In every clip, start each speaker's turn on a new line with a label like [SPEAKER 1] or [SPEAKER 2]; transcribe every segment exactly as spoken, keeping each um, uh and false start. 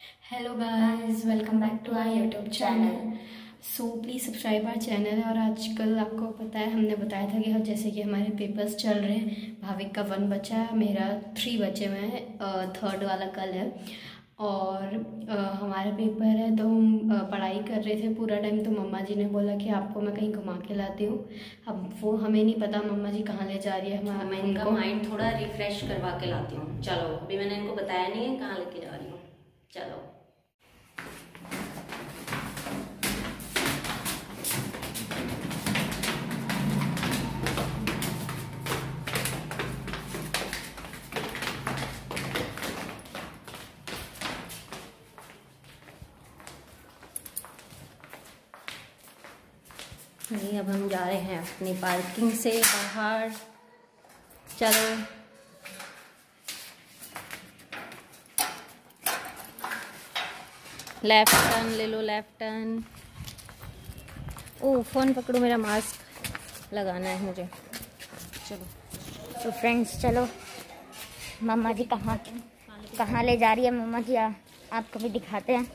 [SPEAKER 1] Hello guys, welcome back to our YouTube channel. So please subscribe our channel. और आजकल आपको पता है, हमने बताया था कि हम जैसे कि हमारे पेपर्स चल रहे हैं। भाविक का वन बचा है, मेरा थ्री बचे हुए हैं, थर्ड वाला कल है। और आ, हमारा पेपर है तो हम आ, पढ़ाई कर रहे थे पूरा टाइम। तो मम्मा जी ने बोला कि आपको मैं कहीं घुमा के लाती हूँ। अब वो हमें नहीं पता मम्मा जी कहाँ ले जा रही है।
[SPEAKER 2] मैं मैं इनका माइंड थोड़ा रिफ्रेश करवा के लाती हूँ। चलो, अभी मैंने इनको बताया नहीं है कहाँ लेके जा रही हूँ। चलो, नहीं अब हम जा रहे हैं अपनी पार्किंग से बाहर। चलो, लेफ्ट टर्न ले लो, लेफ्ट टर्न। ओह, फ़ोन पकड़ो, मेरा मास्क लगाना है मुझे। चलो
[SPEAKER 3] तो फ्रेंड्स, चलो मम्मा जी कहाँ कहाँ ले जा रही है मम्मा जी, आ, आपको भी दिखाते हैं।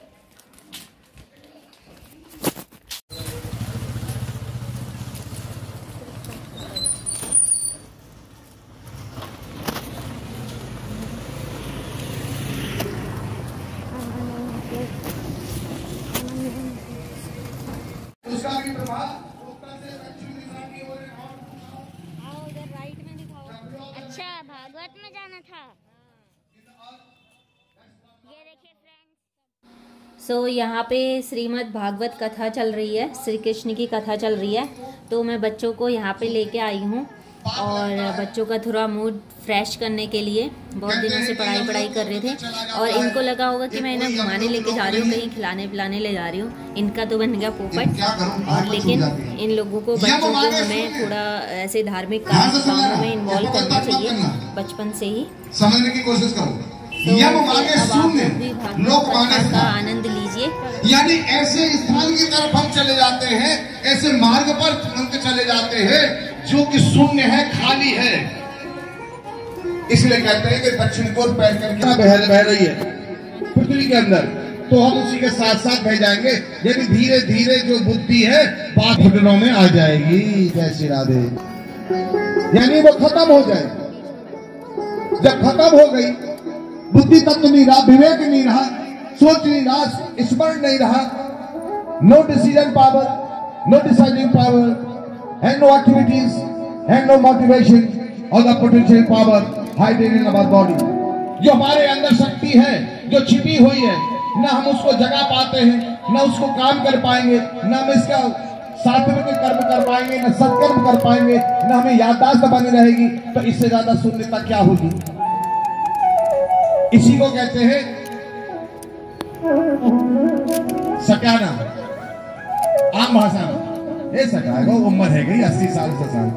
[SPEAKER 4] उसका भी प्रभाव उत्तर से दक्षिण दिशा की ओर
[SPEAKER 3] आओ उधर राइट में दिखाओ। अच्छा, भागवत में जाना था। ये देखिए फ्रेंड्स,
[SPEAKER 2] सो so, यहाँ पे श्रीमद् भागवत कथा चल रही है, श्री कृष्ण की कथा चल रही है। तो मैं बच्चों को यहाँ पे लेके आई हूँ और बच्चों का थोड़ा मूड फ्रेश करने के लिए। बहुत दिनों से पढ़ाई पढ़ाई कर रहे थे और इनको लगा होगा कि मैं इन्हें घुमाने लेके जा रही हूँ, कहीं खिलाने पिलाने ले जा रही हूँ। इनका तो बन गया पोपट। और लेकिन इन लोगों को, बच्चों को हमें थोड़ा ऐसे धार्मिक कामों में इन्वॉल्व करना चाहिए बचपन से ही।
[SPEAKER 4] समझने की कोशिश करो। यम माने शून्य, लोक माने
[SPEAKER 2] का आनंद लीजिए।
[SPEAKER 4] यानी ऐसे स्थान की तरफ हम चले जाते हैं, ऐसे मार्ग पर हम चले जाते हैं जो कि शून्य है, खाली है। इसलिए कहते हैं कि दक्षिण को पैर करके बह बह रही है पृथ्वी के अंदर, तो हम उसी के साथ साथ बह जाएंगे। यदि धीरे धीरे जो बुद्धि है पाप घटनों में आ जाएगी। जय श्री राधे। यानी वो खत्म हो जाए। जब खत्म हो गई, बुद्धि तत्व नहीं रहा, विवेक नहीं रहा, सोच नहीं रहा, स्मरण नहीं रहा, no decision power, no deciding power, and no activities, and no motivation, or the potential power hidden in our body. जो हमारे अंदर शक्ति है, जो छिपी हुई है, न हम उसको जगा पाते हैं, न उसको काम कर पाएंगे, न हम इसका सात्विक कर्म कर पाएंगे, न सत्कर्म कर पाएंगे, न हमें याददाश्त बनी रहेगी। तो इससे ज्यादा शून्यता क्या होगी? इसी को कहते हैं सत्याना, आम भाषा में ये सकाएगा। उम्र है गई अस्सी साल से साल।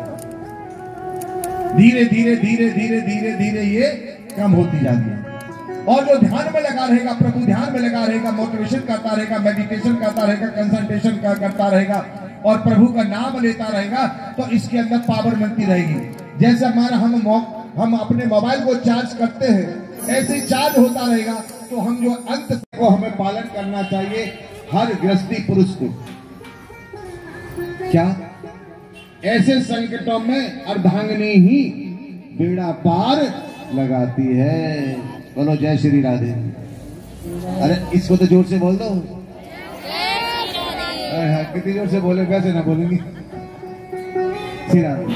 [SPEAKER 4] धीरे धीरे धीरे धीरे धीरे धीरे ये कम होती जाती है। और जो ध्यान में लगा रहेगा, प्रभु ध्यान में लगा रहेगा, मोटिवेशन करता रहेगा, मेडिटेशन करता रहेगा, कंसंट्रेशन करता रहेगा और प्रभु का नाम लेता रहेगा, तो इसके अंदर पावर बनती रहेगी। जैसे हमारा हम हम अपने मोबाइल को चार्ज करते हैं, ऐसे चार्ज होता रहेगा। तो हम जो अंत को हमें पालन करना चाहिए, हर गृहस्थी पुरुष को। क्या ऐसे संकटों में अर्धांगिनी ही बेड़ा पार लगाती है। बोलो जय श्री राधे। अरे इसको तो जोर से बोल दो। कितनी जोर से बोले, वैसे ना बोलेंगी। श्री राधे।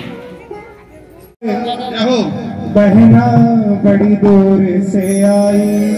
[SPEAKER 5] बहना बड़ी दूर से आई,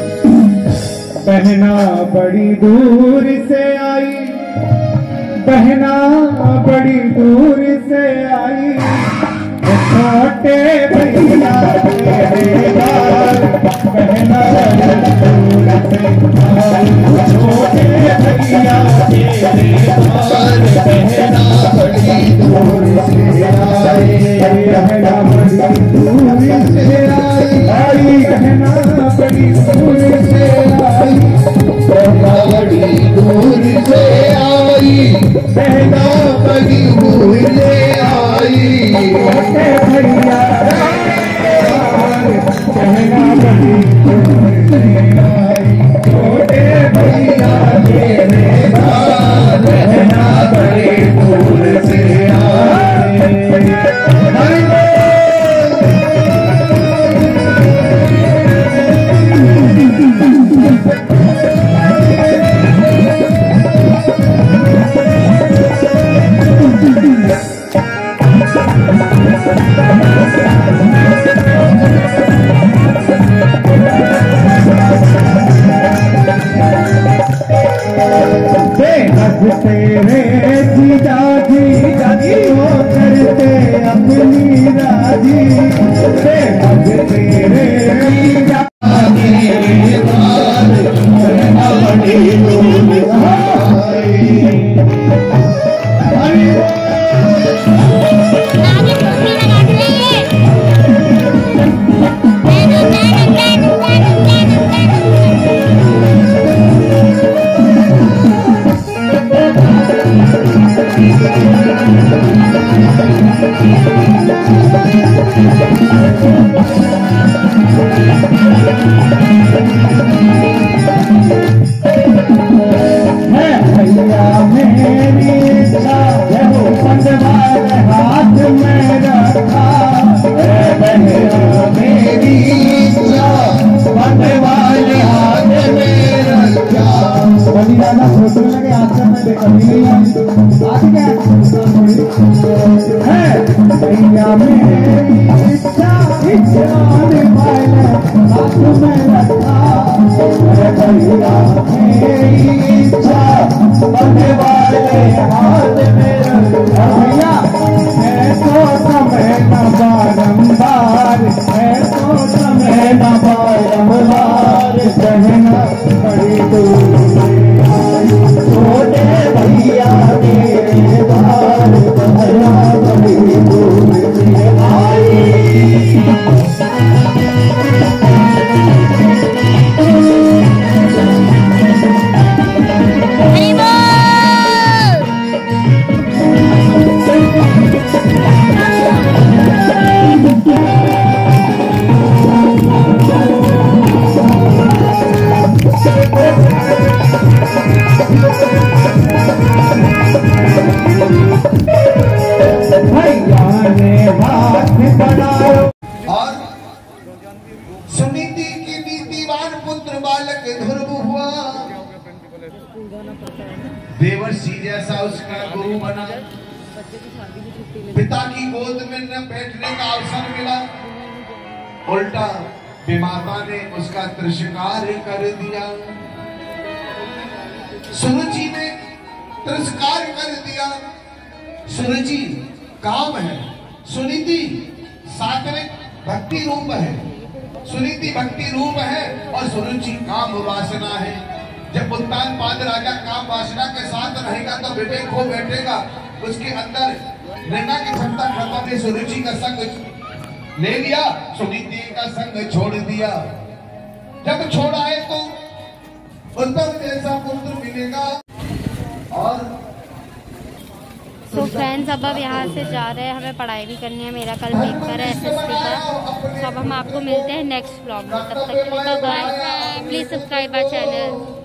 [SPEAKER 5] बहना बड़ी दूर से आई, बहना बड़ी दूर से आई, छोटे भैया तेरे लाल। बहना बड़ी दूर से आई, छोटे भैया तेरे लाल। बहना बड़ी दूर से आई, बहना बड़ी दूर से आई, बहना बड़ी दूर से आई, बहना बड़ी दूर से आई, बहना बड़ी दूर से आई। भैया बहना बड़ी दूर से आई। तेरे जीजा जी जाजी हो करते अपनी राजी तेरे जीजा सोचने लगे आज मैं देखा ही नहीं आज क्या है भैया मेरी इच्छा इच्छा निभाए हाथ में रखा भैया मेरी इच्छा बनने वाले हाथ में रखा भैया है तो समय न बारंबार है तो समय न बारंबार कहना बड़ी दूर छोटे भैया मेरे बार भैया बड़ी दूर से आई
[SPEAKER 4] और सुनीति की नीतिवान पुत्र बालक ध्रुव हुआ देवर्षि जैसा उसका गुरु बना पिता की गोद में न बैठने का अवसर मिला उल्टा विमाता ने उसका तिरस्कार कर दिया सुरुचि ने तिरस्कार कर दिया सुरुचि काम है सुनीति सात्विक भक्ति रूप है सुनीति भक्ति रूप है और सुरुचि काम वासना है जब उत्तान पाद राजा काम वासना के साथ रहेगा तो विवेक हो बैठेगा उसके अंदर निर्णय की क्षमता खत्म है सुरुचि का संग ले लिया सुनीति का संग छोड़ दिया जब छोड़ा है तो उत्तम जैसा पुत्र मिलेगा और
[SPEAKER 1] तो फ्रेंड्स अब अब यहाँ से जा रहे हैं हमें पढ़ाई भी करनी है मेरा कल पेपर है एसएससी का तो अब हम आपको मिलते हैं नेक्स्ट व्लॉग में तब तक के लिए bye bye please subscribe our channel.